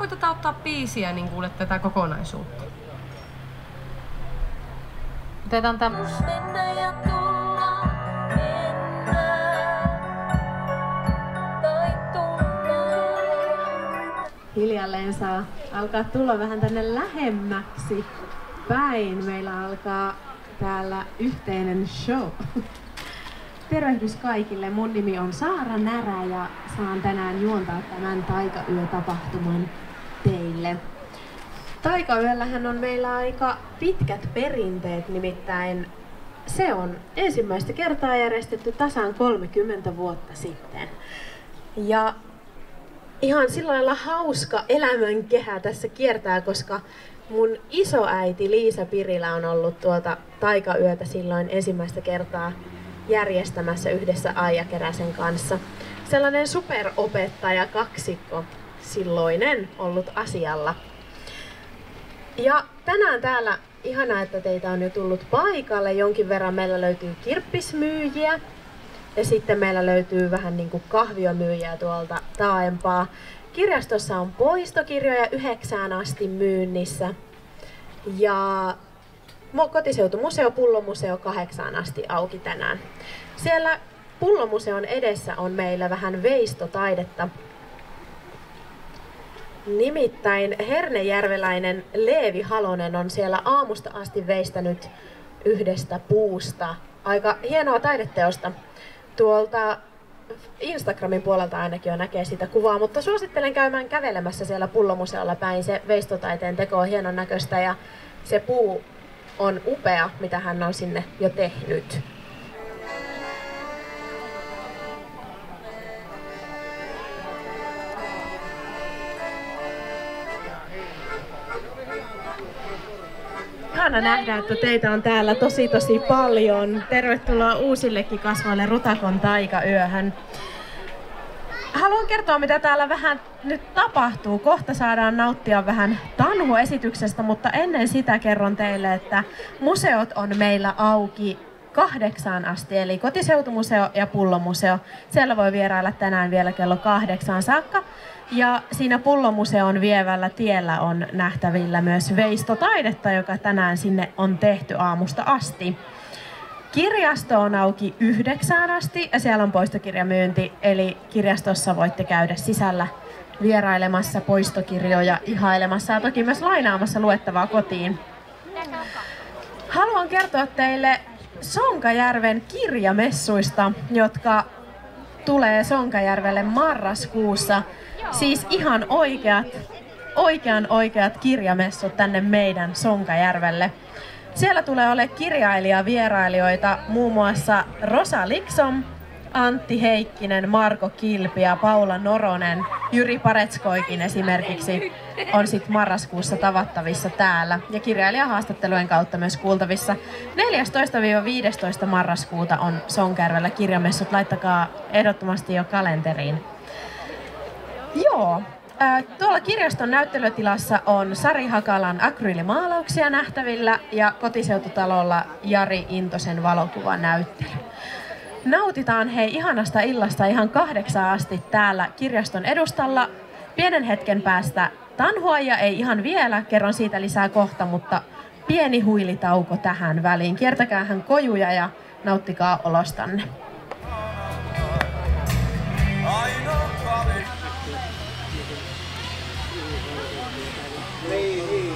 koitetaan ottaa biisiä, niin kuulet tätä kokonaisuutta. Otetaan tämä. Hiljalleen saa alkaa tulla vähän tänne lähemmäksi päin. Meillä alkaa täällä yhteinen show. Tervehdys kaikille. Mun nimi on Saara Närä ja saan tänään juontaa tämän Taikayö-tapahtuman teille. Taikayöllähän on meillä aika pitkät perinteet, nimittäin se on ensimmäistä kertaa järjestetty tasan 30 vuotta sitten. Ja ihan sillä lailla hauska elämänkehä tässä kiertää, koska mun isoäiti Liisa Pirilä on ollut Taikayötä silloin ensimmäistä kertaa järjestämässä yhdessä Aija Keräsen kanssa. Sellainen superopettaja kaksikko silloinen ollut asialla. Ja tänään täällä, ihanaa, että teitä on jo tullut paikalle. Jonkin verran meillä löytyy kirppismyyjiä ja sitten meillä löytyy vähän niin kuin kahviomyyjiä tuolta taaempaa. Kirjastossa on poistokirjoja 9 asti myynnissä ja kotiseutumuseo, pullomuseo 8 asti auki tänään. Siellä pullomuseon edessä on meillä vähän veistotaidetta. Nimittäin hernejärveläinen Leevi Halonen on siellä aamusta asti veistänyt yhdestä puusta aika hienoa taideteosta. Tuolta Instagramin puolelta ainakin jo näkee sitä kuvaa, mutta suosittelen käymään kävelemässä siellä pullomuseolla päin. Se veistotaiteen teko on hienon näköistä ja se puu on upea, mitä hän on sinne jo tehnyt. Ihana nähdä, että teitä on täällä tosi paljon. Tervetuloa uusillekin kasvoille Rutakon Taikayöhön. Haluan kertoa, mitä täällä vähän nyt tapahtuu. Kohta saadaan nauttia vähän tanhuesityksestä, mutta ennen sitä kerron teille, että museot on meillä auki 8 asti, eli kotiseutumuseo ja pullomuseo. Siellä voi vierailla tänään vielä kello 8 saakka. Ja siinä pullomuseon vievällä tiellä on nähtävillä myös veistotaidetta, joka tänään sinne on tehty aamusta asti. Kirjasto on auki 9 asti ja siellä on poistokirjamyynti, eli kirjastossa voitte käydä sisällä vierailemassa poistokirjoja, ihailemassa ja toki myös lainaamassa luettavaa kotiin. Haluan kertoa teille Sonkajärven kirjamessuista, jotka tulee Sonkajärvelle marraskuussa. Siis ihan oikeat kirjamessut tänne meidän Sonkajärvelle. Siellä tulee olemaan kirjailijavierailijoita muun muassa Rosa Liksom, Antti Heikkinen, Marko Kilpi ja Paula Noronen. Jyri Paretskoikin esimerkiksi on sitten marraskuussa tavattavissa täällä ja kirjailijahaastattelujen kautta myös kuultavissa. 14-15 marraskuuta on Sonkajärvellä kirjamessut. Laittakaa ehdottomasti jo kalenteriin. Joo. Tuolla kirjaston näyttelytilassa on Sari Hakalan akryylimaalauksia nähtävillä ja kotiseututalolla Jari Intosen valokuvanäyttely. Nautitaan hei ihanasta illasta ihan 8 asti täällä kirjaston edustalla. Pienen hetken päästä tanhuajia ei ihan vielä, kerron siitä lisää kohta, mutta pieni huilitauko tähän väliin. Kiertäkäähän kojuja ja nauttikaa olostanne. Niin.